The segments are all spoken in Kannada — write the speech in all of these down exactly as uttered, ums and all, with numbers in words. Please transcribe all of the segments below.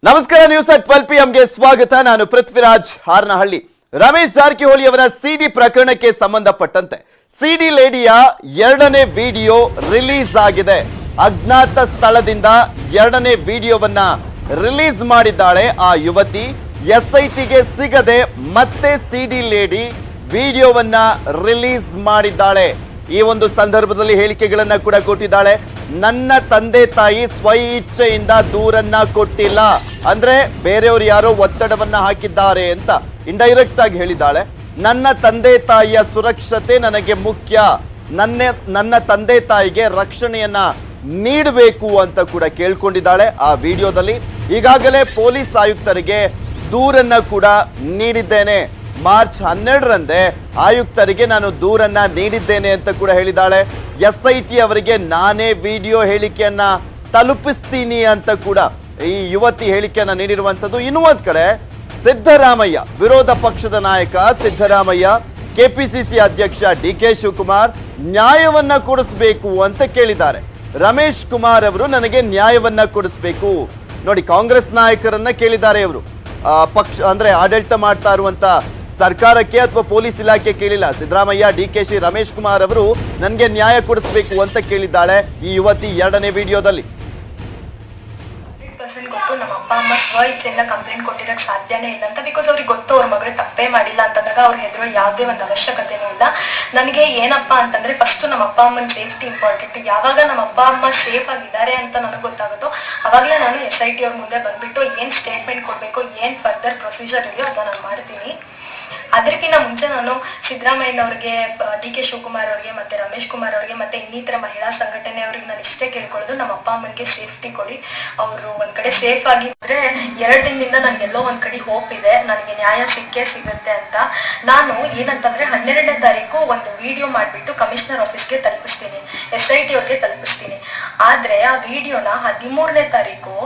ನಮಸ್ಕಾರ ನ್ಯೂಸ್ ಅಟ್ ಟ್ವೆಲ್ವ್ ಪಿ ಎಂಗೆ ಸ್ವಾಗತ. ನಾನು ಪೃಥ್ವಿರಾಜ್ ಹಾರನಹಳ್ಳಿ. ರಮೇಶ್ ಜಾರಕಿಹೊಳಿ ಅವರ ಸಿಡಿ ಪ್ರಕರಣಕ್ಕೆ ಸಂಬಂಧಪಟ್ಟಂತೆ ಸಿಡಿ ಲೇಡಿಯ ಎರಡನೇ ವಿಡಿಯೋ ರಿಲೀಸ್ ಆಗಿದೆ. ಅಜ್ಞಾತ ಸ್ಥಳದಿಂದ ಎರಡನೇ ವಿಡಿಯೋವನ್ನ ರಿಲೀಸ್ ಮಾಡಿದ್ದಾಳೆ ಆ ಯುವತಿ. ಎಸ್ಐಟಿಗೆ ಸಿಗದೆ ಮತ್ತೆ ಸಿಡಿ ಲೇಡಿ ವಿಡಿಯೋವನ್ನ ರಿಲೀಸ್ ಮಾಡಿದ್ದಾಳೆ. ಈ ಒಂದು ಸಂದರ್ಭದಲ್ಲಿ ಹೇಳಿಕೆಗಳನ್ನ ಕೂಡ ಕೊಟ್ಟಿದ್ದಾಳೆ. ನನ್ನ ತಂದೆ ತಾಯಿ ಸ್ವ ಇಚ್ಛೆಯಿಂದ ದೂರನ್ನ ಕೊಟ್ಟಿಲ್ಲ, ಅಂದ್ರೆ ಬೇರೆಯವರು ಯಾರೋ ಒತ್ತಡವನ್ನ ಹಾಕಿದ್ದಾರೆ ಅಂತ ಇಂಡೈರೆಕ್ಟ್ ಆಗಿ ಹೇಳಿದ್ದಾಳೆ. ನನ್ನ ತಂದೆ ತಾಯಿಯ ಸುರಕ್ಷತೆ ನನಗೆ ಮುಖ್ಯ, ನನ್ನ ನನ್ನ ತಂದೆ ತಾಯಿಗೆ ರಕ್ಷಣೆಯನ್ನ ನೀಡಬೇಕು ಅಂತ ಕೂಡ ಕೇಳ್ಕೊಂಡಿದ್ದಾಳೆ ಆ ವಿಡಿಯೋದಲ್ಲಿ. ಈಗಾಗಲೇ ಪೊಲೀಸ್ ಆಯುಕ್ತರಿಗೆ ದೂರನ್ನ ಕೂಡ ನೀಡಿದ್ದೇನೆ, ಮಾರ್ಚ್ ಹನ್ನೆರಡರಂದೇ ಆಯುಕ್ತರಿಗೆ ನಾನು ದೂರನ್ನ ನೀಡಿದ್ದೇನೆ ಅಂತ ಕೂಡ ಹೇಳಿದ್ದಾಳೆ. ಎಸ್ ಐ ಟಿ ಅವರಿಗೆ ನಾನೇ ವಿಡಿಯೋ ಹೇಳಿಕೆಯನ್ನ ತಲುಪಿಸ್ತೀನಿ ಅಂತ ಕೂಡ ಈ ಯುವತಿ ಹೇಳಿಕೆಯನ್ನ ನೀಡಿರುವಂತದ್ದು. ಇನ್ನೂ ಒಂದ್ ಕಡೆ ಸಿದ್ದರಾಮಯ್ಯ, ವಿರೋಧ ಪಕ್ಷದ ನಾಯಕ ಸಿದ್ದರಾಮಯ್ಯ, ಕೆಪಿಸಿಸಿ ಅಧ್ಯಕ್ಷ ಡಿ ಕೆ ಶಿವಕುಮಾರ್ ನ್ಯಾಯವನ್ನ ಕೊಡಿಸಬೇಕು ಅಂತ ಕೇಳಿದ್ದಾರೆ. ರಮೇಶ್ ಕುಮಾರ್ ಅವರು ನನಗೆ ನ್ಯಾಯವನ್ನ ಕೊಡಿಸಬೇಕು. ನೋಡಿ, ಕಾಂಗ್ರೆಸ್ ನಾಯಕರನ್ನ ಕೇಳಿದ್ದಾರೆ ಇವರು. ಪಕ್ಷ ಅಂದ್ರೆ ಆಡಳಿತ ಮಾಡ್ತಾ ಇರುವಂತ ಸರ್ಕಾರಕ್ಕೆ ಅಥವಾ ಪೊಲೀಸ್ ಇಲಾಖೆ ಕೇಳಿಲ್ಲ. ಸಿದ್ದರಾಮಯ್ಯ, ಡಿ ಕೆ ಶಿ, ರಮೇಶ್ ಕುಮಾರ್ ಅವರು ನನಗೆ ನ್ಯಾಯ ಕೊಡಿಸಬೇಕು ಅಂತ ಕೇಳಿದ್ದಾಳೆ ಈ ಯುವತಿ ಎರಡನೇ ವಿಡಿಯೋದಲ್ಲಿ. ಗೊತ್ತು ನಮ್ಮ ಅಪ್ಪ ಅಮ್ಮ ಸ್ವ ಇಚ್ಛೆಯಿಂದ ಕಂಪ್ಲೇಂಟ್ ಕೊಟ್ಟಿರಕ್ ಸಾಧ್ಯನೇ ಇಲ್ಲ ಅಂತ. ಬಿಕಾಸ್ ಅವ್ರಿಗೆ ಗೊತ್ತು ಅವ್ರ ಮಗಳು ತಪ್ಪೇ ಮಾಡಿಲ್ಲ ಅಂತಂದಾಗ ಅವ್ರ ಹೆದರೋ ಯಾವುದೇ ಒಂದು ಅವಶ್ಯಕತೆನೂ ಇಲ್ಲ. ನನಗೆ ಏನಪ್ಪಾ ಅಂತಂದ್ರೆ ಫಸ್ಟ್ ನಮ್ಮ ಅಪ್ಪ ಅಮ್ಮನ ಸೇಫ್ಟಿ ಇಂಪಾರ್ಟೆಂಟ್. ಯಾವಾಗ ನಮ್ಮ ಅಪ್ಪ ಅಮ್ಮ ಸೇಫ್ ಆಗಿದ್ದಾರೆ ಅಂತ ನನಗೆ ಗೊತ್ತಾಗುತ್ತೋ ಅವಾಗಲೇ ನಾನು ಎಸ್ ಐ ಟಿ ಅವ್ರ ಮುಂದೆ ಬಂದ್ಬಿಟ್ಟು ಏನ್ ಸ್ಟೇಟ್ಮೆಂಟ್ ಕೊಡ್ಬೇಕು, ಏನ್ ಫರ್ದರ್ ಪ್ರೊಸೀಜರ್ ಇದೆಯೋ ಅದನ್ನ ನಾನು ಮಾಡ್ತೀನಿ. ಅದಕ್ಕಿಂತ ಮುಂಚೆ ನಾನು ಸಿದ್ದರಾಮಯ್ಯನವ್ರಿಗೆ, ಡಿ ಕೆ ಶಿವಕುಮಾರ್ ಅವ್ರಿಗೆ, ಮತ್ತೆ ರಮೇಶ್ ಕುಮಾರ್ ಅವ್ರಿಗೆ, ಮತ್ತೆ ಇನ್ನಿತರ ಮಹಿಳಾ ಸಂಘಟನೆ ಅವ್ರಿಗೆ ನಾನು ಇಷ್ಟೇ ಕೇಳ್ಕೊಳ್ಳೋದು, ನಮ್ಮ ಅಪ್ಪ ಅಮ್ಮನಿಗೆ ಸೇಫ್ಟಿ ಕೊಡಿ. ಅವರು ಒಂದ್ ಕಡೆ ಸೇಫ್ ಆಗಿದ್ರೆ ಎರಡ್ ದಿನದಿಂದ ನನ್ಗೆಲ್ಲೋ ಒಂದ್ ಕಡೆ ಹೋಪ್ ಇದೆ, ನನಗೆ ನ್ಯಾಯ ಸಿಕ್ಕೇ ಸಿಗುತ್ತೆ ಅಂತ. ನಾನು ಏನಂತಂದ್ರೆ ಹನ್ನೆರಡನೇ ತಾರೀಕು ಒಂದು ವಿಡಿಯೋ ಮಾಡ್ಬಿಟ್ಟು ಕಮಿಷನರ್ ಆಫೀಸ್ಗೆ ತಲುಪಿಸ್ತೀನಿ, ಎಸ್ ಐ ಟಿ ಅವ್ರಿಗೆ ತಲುಪಿಸ್ತೀನಿ. ಆದ್ರೆ ಆ ವಿಡಿಯೋನ ಹದಿಮೂರನೇ ತಾರೀಕು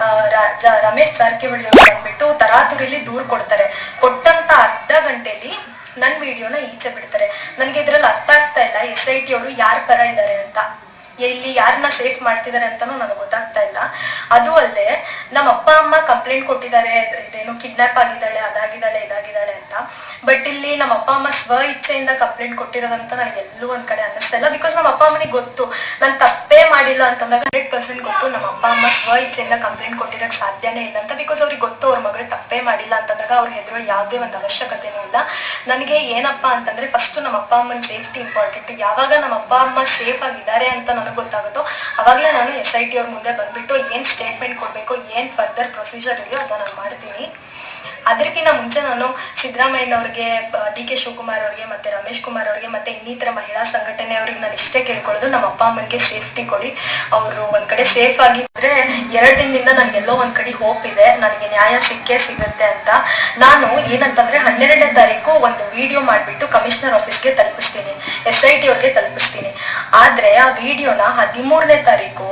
ರಮೇಶ್ ಜಾರಕಿಹೊಳಿ ಅವ್ರು ಬಂದ್ಬಿಟ್ಟು ತರಾತುರಿಲಿ ದೂರ್ ಕೊಡ್ತಾರೆ. ಕೊಟ್ಟಂತ ಅರ್ಧ ಗಂಟೆಲಿ ನನ್ ವಿಡಿಯೋನ ಈಚೆ ಬಿಡ್ತಾರೆ. ನನ್ಗೆ ಇದ್ರಲ್ಲಿ ಅರ್ಥ ಆಗ್ತಾ ಇಲ್ಲ ಎಸ್ ಐ ಟಿ ಅವರು ಯಾರ ಪರ ಇದ್ದಾರೆ ಅಂತ, ಇಲ್ಲಿ ಯಾರನ್ನ ಸೇಫ್ ಮಾಡ್ತಿದ್ದಾರೆ ಅಂತಾನು ನನಗೆ ಗೊತ್ತಾಗ್ತಾ ಇಲ್ಲ. ಅದು ಅಲ್ಲದೆ ನಮ್ಮ ಅಪ್ಪ ಅಮ್ಮ ಕಂಪ್ಲೇಂಟ್ ಕೊಟ್ಟಿದ್ದಾರೆ, ಇದೇನು ಕಿಡ್ನಾಪ್ ಆಗಿದ್ದಾಳೆ, ಅದಾಗಿದ್ದಾಳೆ, ಇದಾಗಿದ್ದಾಳೆ ಅಂತ. ಬಟ್ ಇಲ್ಲಿ ನಮ್ಮ ಅಪ್ಪ ಅಮ್ಮ ಸ್ವ ಇಚ್ಛೆಯಿಂದ ಕಂಪ್ಲೇಂಟ್ ಕೊಟ್ಟಿರೋದಂತ ನನಗೆ ಎಲ್ಲೂ ಒಂದ್ ಕಡೆ ಅನ್ನಿಸ್ತಾ ಇಲ್ಲ. ಬಿಕಾಸ್ ನಮ್ಮ ಅಪ್ಪ ಅಮ್ಮನಿಗೆ ಗೊತ್ತು ನಾನು ತಪ್ಪೇ ಮಾಡಿಲ್ಲ ಅಂತಂದಾಗ ಹಂಡ್ರೆಡ್ ಪರ್ಸೆಂಟ್ ಗೊತ್ತು ನಮ್ಮ ಅಪ್ಪ ಅಮ್ಮ ಸ್ವ ಇಚ್ಛೆಯಿಂದ ಕಂಪ್ಲೇಂಟ್ ಕೊಟ್ಟಿರಕ್ ಸಾಧ್ಯನೇ ಇಲ್ಲ ಅಂತ. ಬಿಕಾಸ್ ಅವ್ರಿಗೆ ಗೊತ್ತು ಅವ್ರ ಮಗಳು ತಪ್ಪೇ ಮಾಡಿಲ್ಲ ಅಂತಂದಾಗ ಅವ್ರ ಹೆದರೋ ಯಾವುದೇ ಒಂದು ಅವಶ್ಯಕತೆನೂ ಇಲ್ಲ. ನನಗೆ ಏನಪ್ಪಾ ಅಂತಂದ್ರೆ ಫಸ್ಟ್ ನಮ್ಮ ಅಪ್ಪ ಅಮ್ಮನ ಸೇಫ್ಟಿ ಇಂಪಾರ್ಟೆಂಟ್. ಯಾವಾಗ ನಮ್ಮ ಅಪ್ಪ ಅಮ್ಮ ಸೇಫ್ ಆಗಿದ್ದಾರೆ ಅಂತ ನನಗೆ ಗೊತ್ತಾಗುತ್ತೋ ಅವಾಗಲೇ ನಾನು ಎಸ್ ಐ ಟಿ ಅವ್ರ ಮುಂದೆ ಬಂದ್ಬಿಟ್ಟು ಏನ್ ಸ್ಟೇಟ್ಮೆಂಟ್ ಕೊಡ್ಬೇಕು, ಏನ್ ಫರ್ದರ್ ಪ್ರೊಸೀಜರ್ ಇದೆಯೋ ಅದನ್ನ ನಾನು ಮಾಡ್ತೀನಿ. ಅದಕ್ಕಿಂತ ಮುಂಚೆ ನಾನು ಸಿದ್ದರಾಮಯ್ಯನವ್ರಿಗೆ, ಡಿ ಕೆ ಶಿವಕುಮಾರ್ ಅವ್ರಿಗೆ, ಮತ್ತೆ ರಮೇಶ್ ಕುಮಾರ್ ಅವ್ರಿಗೆ, ಮತ್ತೆ ಇನ್ನಿತರ ಮಹಿಳಾ ಸಂಘಟನೆ ಅವ್ರಿಗೆ ನಾನು ಇಷ್ಟೇ ಕೇಳ್ಕೊಳ್ಳೋದು, ನಮ್ಮ ಅಪ್ಪ ಅಮ್ಮನಿಗೆ ಸೇಫ್ಟಿ ಕೊಡಿ. ಅವರು ಒಂದ್ ಕಡೆ ಸೇಫ್ ಆಗಿದ್ರೆ ಎರಡ್ ದಿನದಿಂದ ನನ್ಗೆಲ್ಲೋ ಒಂದ್ ಕಡೆ ಹೋಪ್ ಇದೆ, ನನಗೆ ನ್ಯಾಯ ಸಿಕ್ಕೇ ಸಿಗುತ್ತೆ ಅಂತ. ನಾನು ಏನಂತಂದ್ರೆ ಹನ್ನೆರಡನೇ ತಾರೀಕು ಒಂದು ವಿಡಿಯೋ ಮಾಡ್ಬಿಟ್ಟು ಕಮಿಷನರ್ ಆಫೀಸ್ಗೆ ತಲುಪಿಸ್ತೀನಿ, ಎಸ್ ಐ ಟಿ ಅವ್ರಿಗೆ ತಲುಪಿಸ್ತೀನಿ. ಆದ್ರೆ ಆ ವಿಡಿಯೋನ ಹದಿಮೂರನೇ ತಾರೀಕು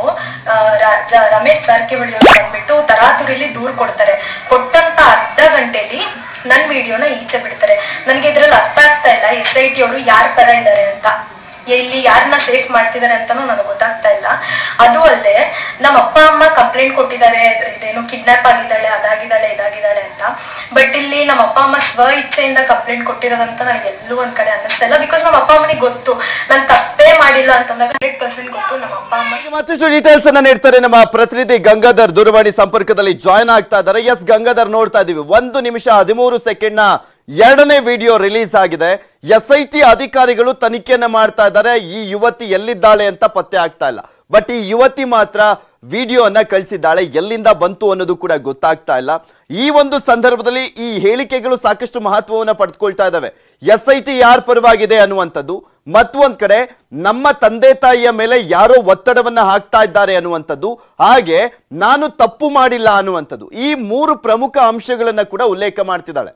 ರಮೇಶ್ ಜಾರಕಿಹೊಳಿ ಅವ್ರು ಬಂದ್ಬಿಟ್ಟು ತರಾತುರಿಲಿ ದೂರ್ ಕೊಡ್ತಾರೆ. ಕೊಟ್ಟಂತ ಅರ್ಧ ಗಂಟೆಲಿ ನನ್ ವಿಡಿಯೋನ ಈಚೆ ಬಿಡ್ತಾರೆ. ನನ್ಗೆ ಇದ್ರಲ್ಲಿ ಅರ್ಥ ಆಗ್ತಾ ಇಲ್ಲ ಎಸ್ ಐ ಟಿ ಅವರು ಯಾರ ಪರ ಇದ್ದಾರೆ ಅಂತ, ಇಲ್ಲಿ ಯಾರನ್ನ ಸೇಫ್ ಮಾಡ್ತಿದ್ದಾರೆ ಅಂತಾನು ನನಗೆ ಗೊತ್ತಾಗ್ತಾ ಇಲ್ಲ. ಅದು ಅಲ್ಲದೆ ನಮ್ಮ ಅಪ್ಪ ಅಮ್ಮ ಕಂಪ್ಲೇಂಟ್ ಕೊಟ್ಟಿದ್ದಾರೆ, ಇದೇನು ಕಿಡ್ನಾಪ್ ಆಗಿದ್ದಾಳೆ, ಅದಾಗಿದ್ದಾಳೆ, ಇದಾಗಿದ್ದಾಳೆ ಅಂತ. ಬಟ್ ಇಲ್ಲಿ ನಮ್ಮ ಅಪ್ಪ ಅಮ್ಮ ಸ್ವ ಇಚ್ಛೆಯಿಂದ ಕಂಪ್ಲೇಂಟ್ ಕೊಟ್ಟಿರೋದಂತ ನನಗೆ ಎಲ್ಲೂ ಒಂದ್ ಕಡೆ ಅನ್ನಿಸ್ತಾ ಇಲ್ಲ. ಬಿಕಾಸ್ ನಮ್ಮ ಅಪ್ಪ ಅಮ್ಮನಿಗೆ ಗೊತ್ತು ನಾನು ತಪ್ಪೇ ಮಾಡಿಲ್ಲ ಅಂತಂದಾಗ ಹಂಡ್ರೆಡ್ ಪರ್ಸೆಂಟ್ ಗೊತ್ತು ನಮ್ಮ ಅಪ್ಪ ಅಮ್ಮ. ಮತ್ತಷ್ಟು ಡೀಟೇಲ್ಸ್ ಅನ್ನ ನೀಡ್ತಾರೆ ನಮ್ಮ ಪ್ರತಿನಿಧಿ ಗಂಗಾಧರ್, ದೂರವಾಣಿ ಸಂಪರ್ಕದಲ್ಲಿ ಜಾಯ್ನ್ ಆಗ್ತಾ ಇದ್ದಾರೆ. ಎಸ್ ಗಂಗಾಧರ್, ನೋಡ್ತಾ ಇದೀವಿ ಒಂದು ನಿಮಿಷ ಹದಿಮೂರು ಸೆಕೆಂಡ್ ನ ಎರಡನೇ ವಿಡಿಯೋ ರಿಲೀಸ್ ಆಗಿದೆ. ಎಸ್ ಐ ಟಿ ಅಧಿಕಾರಿಗಳು ತನಿಖೆಯನ್ನ ಮಾಡ್ತಾ ಇದ್ದಾರೆ, ಈ ಯುವತಿ ಎಲ್ಲಿದ್ದಾಳೆ ಅಂತ ಪತ್ತೆ ಆಗ್ತಾ ಇಲ್ಲ. ಬಟ್ ಈ ಯುವತಿ ಮಾತ್ರ ವಿಡಿಯೋನ ಕಳಿಸಿದ್ದಾಳೆ, ಎಲ್ಲಿಂದ ಬಂತು ಅನ್ನೋದು ಕೂಡ ಗೊತ್ತಾಗ್ತಾ ಇಲ್ಲ. ಈ ಒಂದು ಸಂದರ್ಭದಲ್ಲಿ ಈ ಹೇಳಿಕೆಗಳು ಸಾಕಷ್ಟು ಮಹತ್ವವನ್ನು ಪಡೆದುಕೊಳ್ತಾ ಇದ್ದಾವೆ. ಎಸ್ ಐ ಟಿ ಯಾರ ಪರವಾಗಿದೆ ಅನ್ನುವಂಥದ್ದು, ಮತ್ತೊಂದ್ ಕಡೆ ನಮ್ಮ ತಂದೆ ತಾಯಿಯ ಮೇಲೆ ಯಾರೋ ಒತ್ತಡವನ್ನ ಹಾಕ್ತಾ ಇದ್ದಾರೆ ಅನ್ನುವಂಥದ್ದು, ಹಾಗೆ ನಾನು ತಪ್ಪು ಮಾಡಿಲ್ಲ ಅನ್ನುವಂಥದ್ದು, ಈ ಮೂರು ಪ್ರಮುಖ ಅಂಶಗಳನ್ನ ಕೂಡ ಉಲ್ಲೇಖ ಮಾಡ್ತಿದ್ದಾಳೆ.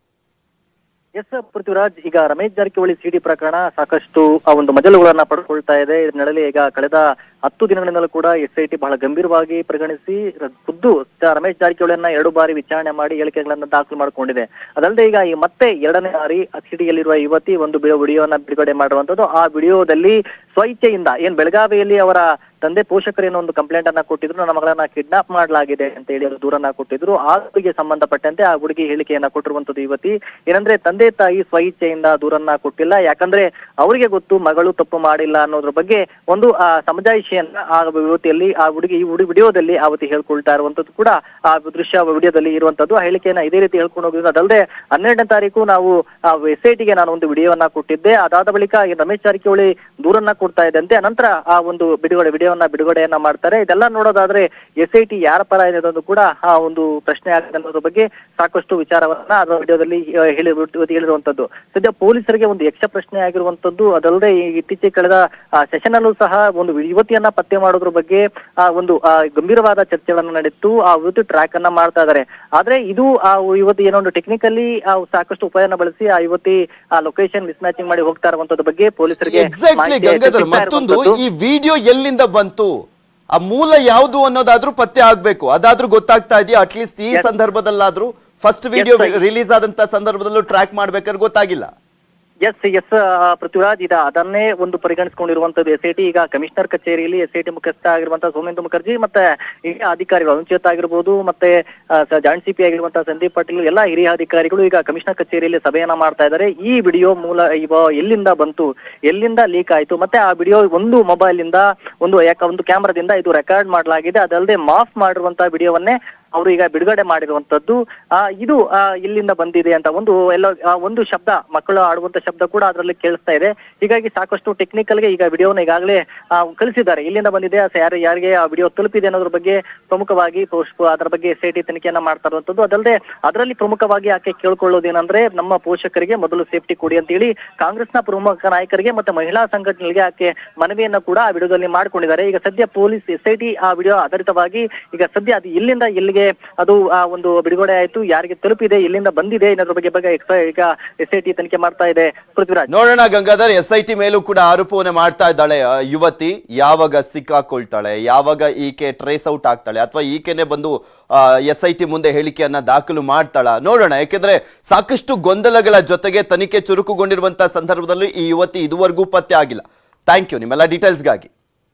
ಎಸ್ ಪೃಥ್ವಿರಾಜ್, ಈಗ ರಮೇಶ್ ಜಾರಕಿಹೊಳಿ ಸಿಡಿ ಪ್ರಕರಣ ಸಾಕಷ್ಟು ಆ ಒಂದು ಮಜಲುಗಳನ್ನ ಪಡ್ಕೊಳ್ತಾ ಇದೆ. ಇದರಲ್ಲಿ ಈಗ ಕಳೆದ ಹತ್ತು ದಿನಗಳಿಂದಲೂ ಕೂಡ ಎಸ್ ಐ ಟಿ ಬಹಳ ಗಂಭೀರವಾಗಿ ಪರಿಗಣಿಸಿ ಖುದ್ದು ರಮೇಶ್ ಜಾರಕಿಹೊಳಿಯನ್ನ ಎರಡು ಬಾರಿ ವಿಚಾರಣೆ ಮಾಡಿ ಹೇಳಿಕೆಗಳನ್ನ ದಾಖಲು ಮಾಡಿಕೊಂಡಿದೆ. ಅದಲ್ಲದೆ ಈಗ ಈ ಮತ್ತೆ ಎರಡನೇ ಬಾರಿ ಸಿಡಿಯಲ್ಲಿರುವ ಯುವತಿ ಒಂದು ವಿಡಿಯೋವನ್ನ ಬಿಡುಗಡೆ ಮಾಡಿರುವಂತದ್ದು. ಆ ವಿಡಿಯೋದಲ್ಲಿ ಸ್ವಇಚ್ಛೆಯಿಂದ ಏನ್ ಬೆಳಗಾವಿಯಲ್ಲಿ ಅವರ ತಂದೆ ಪೋಷಕರೇನೋ ಒಂದು ಕಂಪ್ಲೇಂಟ್ ಅನ್ನ ಕೊಟ್ಟಿದ್ರು, ನನ್ನ ಮಗಳನ್ನ ಕಿಡ್ನಾಪ್ ಮಾಡಲಾಗಿದೆ ಅಂತ ಹೇಳಿ ಅವರು ದೂರನ್ನ ಕೊಟ್ಟಿದ್ರು. ಆ ಹುಡುಗಿಗೆ ಸಂಬಂಧಪಟ್ಟಂತೆ ಆ ಹುಡುಗಿ ಹೇಳಿಕೆಯನ್ನ ಕೊಟ್ಟಿರುವಂತದ್ದು ಯುವತಿ. ಏನಂದ್ರೆ ತಂದೆ ತಾಯಿ ಸ್ವಇಚ್ಛೆಯಿಂದ ದೂರನ್ನ ಕೊಟ್ಟಿಲ್ಲ, ಯಾಕಂದ್ರೆ ಅವರಿಗೆ ಗೊತ್ತು ಮಗಳು ತಪ್ಪು ಮಾಡಿಲ್ಲ ಅನ್ನೋದ್ರ ಬಗ್ಗೆ ಒಂದು ಆ ಸಮಜಾಯಿಷೆಯನ್ನ ಆ ಯುವತಿಯಲ್ಲಿ ಆ ಹುಡುಗಿ ಈ ಹುಡುಗಿ ವಿಡಿಯೋದಲ್ಲಿ ಆ ಹುಡುಗಿ ಹೇಳ್ಕೊಳ್ತಾ ಇರುವಂತದ್ದು ಕೂಡ ಆ ದೃಶ್ಯ ವಿಡಿಯೋದಲ್ಲಿ ಇರುವಂತದ್ದು. ಆ ಹೇಳಿಕೆಯನ್ನ ಇದೇ ರೀತಿ ಹೇಳ್ಕೊಂಡು ಹೋಗಿದ್ರು. ಅದಲ್ಲದೆ ಹನ್ನೆರಡನೇ ತಾರೀಕು ನಾವು ಎಸ್ ಐ ಟಿಗೆ ನಾನು ಒಂದು ವಿಡಿಯೋವನ್ನ ಕೊಟ್ಟಿದ್ದೆ. ಅದಾದ ಬಳಿಕ ರಮೇಶ್ ಜಾರಕಿಹೊಳಿ ದೂರನ್ನ ಕೊಡ್ತಾ ಇದ್ದಂತೆ ನಂತರ ಆ ಒಂದು ಬಿಡುಗಡೆ ವಿಡಿಯೋವನ್ನ ಬಿಡುಗಡೆಯನ್ನ ಮಾಡ್ತಾರೆ. ಇದೆಲ್ಲ ನೋಡೋದಾದ್ರೆ ಎಸ್ ಐ ಟಿ ಯಾರ ಪರ ಇದೆ ಅನ್ನೋದು ಕೂಡ ಆ ಒಂದು ಪ್ರಶ್ನೆ ಆಗಿದೆ ಅನ್ನೋದ್ರ ಬಗ್ಗೆ ಸಾಕಷ್ಟು ವಿಚಾರವನ್ನ ಅದರ ವಿಡಿಯೋದಲ್ಲಿ ಹೇಳಿ ಹೇಳಿರುವಂತದ್ದು. ಸದ್ಯ ಪೊಲೀಸರಿಗೆ ಒಂದು ಯಕ್ಷ ಪ್ರಶ್ನೆ ಆಗಿರುವಂತದ್ದು. ಅದಲ್ಲದೆ ಇತ್ತೀಚೆಗೆ ಕಳೆದ ಸೆಷನ್ ಅಲ್ಲೂ ಸಹ ಒಂದು ಯುವತಿಯನ್ನ ಪತ್ತೆ ಮಾಡೋದ್ರ ಬಗ್ಗೆ ಆ ಒಂದು ಗಂಭೀರವಾದ ಚರ್ಚೆಗಳನ್ನು ನಡೆಯಿತು. ಆ ಯುವತಿ ಟ್ರ್ಯಾಕ್ ಅನ್ನ ಮಾಡ್ತಾ ಇದ್ದಾರೆ. ಆದ್ರೆ ಇದು ಆ ಯುವತಿ ಏನೋ ಒಂದು ಟೆಕ್ನಿಕಲಿ ಸಾಕಷ್ಟು ಉಪಾಯನ ಬಳಸಿ ಆ ಯುವತಿ ಆ ಲೊಕೇಶನ್ ಮಿಸ್ ಮ್ಯಾಚಿಂಗ್ ಮಾಡಿ ಹೋಗ್ತಾ ಇರುವಂತದ್ದು ಬಗ್ಗೆ ಪೊಲೀಸರಿಗೆ ಮತ್ತೊಂದು ಈ ವಿಡಿಯೋ ಎಲ್ಲಿಂದ ಬಂತು, ಆ ಮೂಲ ಯಾವುದು ಅನ್ನೋದಾದ್ರೂ ಪತ್ತೆ ಆಗ್ಬೇಕು. ಅದಾದ್ರೂ ಗೊತ್ತಾಗ್ತಾ ಇದೆಯಾ? ಅಟ್ಲೀಸ್ಟ್ ಈ ಸಂದರ್ಭದಲ್ಲಾದ್ರೂ ಫಸ್ಟ್ ವಿಡಿಯೋ ರಿಲೀಸ್ ಆದಂತ ಸಂದರ್ಭದಲ್ಲೂ ಟ್ರ್ಯಾಕ್ ಮಾಡ್ಬೇಕಾದ್ರೆ ಗೊತ್ತಾಗಿಲ್ಲ. ಎಸ್ ಎಸ್ ಪೃಥ್ವಿರಾಜ್ ಇದ ಅದನ್ನೇ ಒಂದು ಪರಿಗಣಿಸಿಕೊಂಡಿರುವಂತದ್ದು ಎಸ್ ಐ ಟಿ. ಈಗ ಕಮಿಷನರ್ ಕಚೇರಿಯಲ್ಲಿ ಎಸ್ ಐ ಟಿ ಮುಖ್ಯಸ್ಥ ಆಗಿರುವಂತಹ ಸೋಮೇಂದ್ರ ಮುಖರ್ಜಿ ಮತ್ತೆ ಹಿರಿಯ ಅಧಿಕಾರಿಗಳು ಅನುಚೇತ ಆಗಿರ್ಬೋದು, ಮತ್ತೆ ಜಾಯಿಂಟ್ ಸಿ ಪಿ ಆಗಿರುವಂತಹ ಸಂದೀಪ್ ಪಾಟೀಲ್ ಎಲ್ಲ ಹಿರಿಯ ಅಧಿಕಾರಿಗಳು ಈಗ ಕಮಿಷನರ್ ಕಚೇರಿಯಲ್ಲಿ ಸಭೆಯನ್ನ ಮಾಡ್ತಾ ಇದ್ದಾರೆ. ಈ ವಿಡಿಯೋ ಮೂಲ ಇವ ಎಲ್ಲಿಂದ ಬಂತು, ಎಲ್ಲಿಂದ ಲೀಕ್ ಆಯ್ತು, ಮತ್ತೆ ಆ ವಿಡಿಯೋ ಒಂದು ಮೊಬೈಲ್ ಇಂದ ಒಂದು ಯಾಕ ಒಂದು ಕ್ಯಾಮ್ರಾದಿಂದ ಇದು ರೆಕಾರ್ಡ್ ಮಾಡಲಾಗಿದೆ. ಅದಲ್ಲದೆ ಮಾಫ್ ಮಾಡಿರುವಂತಹ ವಿಡಿಯೋವನ್ನೇ ಅವರು ಈಗ ಬಿಡುಗಡೆ ಮಾಡಿರುವಂತದ್ದು. ಆ ಇದು ಆ ಇಲ್ಲಿಂದ ಬಂದಿದೆ ಅಂತ ಒಂದು ಎಲ್ಲ ಒಂದು ಶಬ್ದ ಮಕ್ಕಳು ಆಡುವಂತ ಶಬ್ದ ಕೂಡ ಅದರಲ್ಲಿ ಕೇಳಿಸ್ತಾ ಇದೆ. ಹೀಗಾಗಿ ಸಾಕಷ್ಟು ಟೆಕ್ನಿಕಲ್ಗೆ ಈಗ ವಿಡಿಯೋನ ಈಗಾಗಲೇ ಕಳಿಸಿದ್ದಾರೆ. ಇಲ್ಲಿಂದ ಬಂದಿದೆ, ಯಾರು ಯಾರಿಗೆ ಆ ವಿಡಿಯೋ ತಲುಪಿದೆ ಅನ್ನೋದ್ರ ಬಗ್ಗೆ ಪ್ರಮುಖವಾಗಿ ಅದರ ಬಗ್ಗೆ ಎಸ್ ಐ ಟಿ ತನಿಖೆಯನ್ನ ಮಾಡ್ತಾ ಇರುವಂತದ್ದು. ಅದಲ್ಲದೆ ಅದರಲ್ಲಿ ಪ್ರಮುಖವಾಗಿ ಆಕೆ ಕೇಳ್ಕೊಳ್ಳೋದೇನಂದ್ರೆ ನಮ್ಮ ಪೋಷಕರಿಗೆ ಮೊದಲು ಸೇಫ್ಟಿ ಕೊಡಿ ಅಂತ ಹೇಳಿ ಕಾಂಗ್ರೆಸ್ನ ಪ್ರಮುಖ ನಾಯಕರಿಗೆ ಮತ್ತೆ ಮಹಿಳಾ ಸಂಘಟನೆಗಳಿಗೆ ಆಕೆ ಮನವಿಯನ್ನ ಕೂಡ ಆ ವಿಡಿಯೋದಲ್ಲಿ ಮಾಡ್ಕೊಂಡಿದ್ದಾರೆ. ಈಗ ಸದ್ಯ ಪೊಲೀಸ್ ಎಸ್ ಐ ಟಿ ಆ ವಿಡಿಯೋ ಆಧಾರಿತವಾಗಿ ಈಗ ಸದ್ಯ ಅದು ಎಲ್ಲಿಂದ ಎಲ್ಲಿಗೆ ಅದು ಆ ಒಂದು ಬಿಡುಗಡೆ ಆಯ್ತು, ಯಾರಿಗೆ ತಲುಪಿದೆ, ಎಲ್ಲಿಂದ ಬಂದಿದೆ ಅನ್ನೋದ್ರ ಬಗ್ಗೆ ಬಗ್ಗೆ ಈಗ ಎಸ್ ಐ ಟಿ ತನಿಖೆ ಮಾಡ್ತಾ ಇದೆ. ಪೃಥ್ವಿರಾಜ್, ನೋಡೋಣ ಗಂಗಾಧರ್, ಎಸ್ ಐ ಟಿ ಮೇಲೂ ಕೂಡ ಆರೋಪವನ್ನ ಮಾಡ್ತಾ ಇದ್ದಾಳೆ ಯುವತಿ. ಯಾವಾಗ ಸಿಕ್ಕಾಕೊಳ್ತಾಳೆ, ಯಾವಾಗ ಈಕೆ ಟ್ರೇಸ್ ಔಟ್ ಆಗ್ತಾಳೆ, ಅಥವಾ ಈಕೆನೆ ಬಂದು ಎಸ್ ಐ ಟಿ ಮುಂದೆ ಹೇಳಿಕೆಯನ್ನ ದಾಖಲು ಮಾಡ್ತಾಳ ನೋಡೋಣ. ಯಾಕೆಂದ್ರೆ ಸಾಕಷ್ಟು ಗೊಂದಲಗಳ ಜೊತೆಗೆ ತನಿಖೆ ಚುರುಕುಗೊಂಡಿರುವಂತಹ ಸಂದರ್ಭದಲ್ಲಿ ಈ ಯುವತಿ ಇದುವರೆಗೂ ಪತ್ತೆ ಆಗಿಲ್ಲ. ಥ್ಯಾಂಕ್ ಯು ನಿಮ್ಮೆಲ್ಲ ಡೀಟೇಲ್ಸ್ಗಾಗಿ.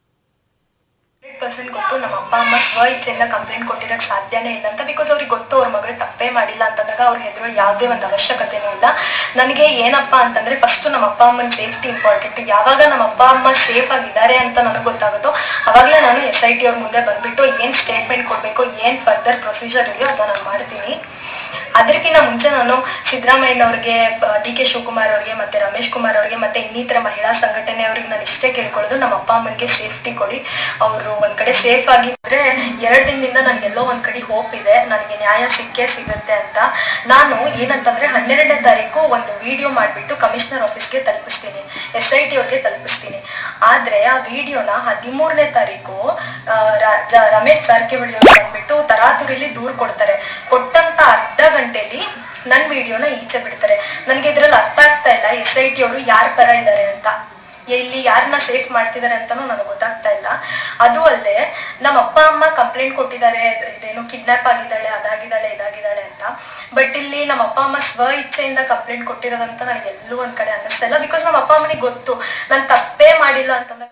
ಪರ್ಸೆಂಟ್ ಗೊತ್ತು ನಮ್ಮ ಅಪ್ಪ ಅಮ್ಮ ಸ್ವ ಇಚ್ಛೆಯಿಂದ ಕಂಪ್ಲೇಂಟ್ ಕೊಟ್ಟಿರಕ್ಕೆ ಸಾಧ್ಯನೇ ಇಲ್ಲ ಅಂತ. ಬಿಕಾಸ್ ಅವ್ರಿಗೆ ಗೊತ್ತು ಅವ್ರ ಮಗಳು ತಪ್ಪೇ ಮಾಡಿಲ್ಲ ಅಂತಂದಾಗ ಅವ್ರ ಹೆದರೋ ಯಾವುದೇ ಒಂದು ಅವಶ್ಯಕತೆನೂ ಇಲ್ಲ. ನನಗೆ ಏನಪ್ಪಾ ಅಂತಂದ್ರೆ ಫಸ್ಟ್ ನಮ್ಮ ಅಪ್ಪ ಅಮ್ಮನ ಸೇಫ್ಟಿ ಇಂಪಾರ್ಟೆಂಟ್. ಯಾವಾಗ ನಮ್ಮ ಅಪ್ಪ ಅಮ್ಮ ಸೇಫ್ ಆಗಿದ್ದಾರೆ ಅಂತ ನನಗೆ ಗೊತ್ತಾಗುತ್ತೋ ಅವಾಗಲೇ ನಾನು ಎಸ್ ಐ ಟಿ ಅವ್ರ ಮುಂದೆ ಬಂದ್ಬಿಟ್ಟು ಏನ್ ಸ್ಟೇಟ್ಮೆಂಟ್ ಕೊಡ್ಬೇಕು, ಏನ್ ಫರ್ದರ್ ಪ್ರೊಸೀಜರ್ ಇದೆಯೋ ಅದನ್ನ ನಾನು ಮಾಡ್ತೀನಿ. ಅದಕ್ಕಿಂತ ಮುಂಚೆ ನಾನು ಸಿದ್ದರಾಮಯ್ಯನವ್ರಿಗೆ, ಡಿ ಕೆ ಶಿವಕುಮಾರ್ ಅವ್ರಿಗೆ, ಮತ್ತೆ ರಮೇಶ್ ಕುಮಾರ್ ಅವ್ರಿಗೆ, ಮತ್ತೆ ಇನ್ನಿತರ ಮಹಿಳಾ ಸಂಘಟನೆ ಅವ್ರಿಗೆ ನಾನು ಇಷ್ಟೇ ಕೇಳ್ಕೊಳ್ಳೋದು, ನಮ್ಮ ಅಪ್ಪ ಅಮ್ಮನಿಗೆ ಸೇಫ್ಟಿ ಕೊಡಿ. ಅವರು ಒಂದ್ ಕಡೆ ಸೇಫ್ ಆಗಿದ್ರೆ ಎರಡ್ ದಿನದಿಂದ ನನ್ಗೆಲ್ಲೋ ಒಂದ್ ಕಡೆ ಹೋಪ್ ಇದೆ, ನನಗೆ ನ್ಯಾಯ ಸಿಕ್ಕೇ ಸಿಗುತ್ತೆ ಅಂತ. ನಾನು ಏನಂತಂದ್ರೆ ಹನ್ನೆರಡನೇ ತಾರೀಕು ಒಂದು ವಿಡಿಯೋ ಮಾಡ್ಬಿಟ್ಟು ಕಮಿಷನರ್ ಆಫೀಸ್ಗೆ ತಲುಪಿಸ್ತೀನಿ, ಎಸ್ ಐ ಟಿ ಅವ್ರಿಗೆ ತಲುಪಿಸ್ತೀನಿ. ಆದ್ರೆ ಆ ವಿಡಿಯೋನ ಹದಿಮೂರನೇ ತಾರೀಕು ರಮೇಶ್ ಜಾರಕಿಹೊಳಿ ಅವ್ರು ಬಂದ್ಬಿಟ್ಟು ತರಾತುರಿಲಿ ದೂರ್ ಕೊಡ್ತಾರೆ. ಕೊಟ್ಟಂತ ಅರ್ಧ ಗಂಟೆಲಿ ನನ್ ವಿಡಿಯೋನ ಈಚೆ ಬಿಡ್ತಾರೆ. ನನ್ಗೆ ಇದ್ರಲ್ಲಿ ಅರ್ಥ ಆಗ್ತಾ ಇಲ್ಲ ಎಸ್ ಐ ಟಿ ಅವರು ಯಾರ ಪರ ಇದ್ದಾರೆ ಅಂತ, ಇಲ್ಲಿ ಯಾರನ್ನ ಸೇಫ್ ಮಾಡ್ತಿದ್ದಾರೆ ಅಂತಾನು ನನಗೆ ಗೊತ್ತಾಗ್ತಾ ಇಲ್ಲ. ಅದು ಅಲ್ಲದೆ ನಮ್ಮ ಅಪ್ಪ ಅಮ್ಮ ಕಂಪ್ಲೇಂಟ್ ಕೊಟ್ಟಿದ್ದಾರೆ, ಇದೇನು ಕಿಡ್ನಾಪ್ ಆಗಿದ್ದಾಳೆ, ಅದಾಗಿದ್ದಾಳೆ, ಇದಾಗಿದ್ದಾಳೆ ಅಂತ. ಬಟ್ ಇಲ್ಲಿ ನಮ್ಮ ಅಪ್ಪ ಅಮ್ಮ ಸ್ವ ಇಚ್ಛೆಯಿಂದ ಕಂಪ್ಲೇಂಟ್ ಕೊಟ್ಟಿರೋದಂತ ನನಗೆ ಎಲ್ಲೂ ಒಂದ್ ಕಡೆ ಅನ್ನಿಸ್ತಾ ಇಲ್ಲ. ಬಿಕಾಸ್ ನಮ್ಮ ಅಪ್ಪ ಅಮ್ಮನಿಗೆ ಗೊತ್ತು ನಾನು ತಪ್ಪೇ ಮಾಡಿಲ್ಲ ಅಂತಂದಾಗ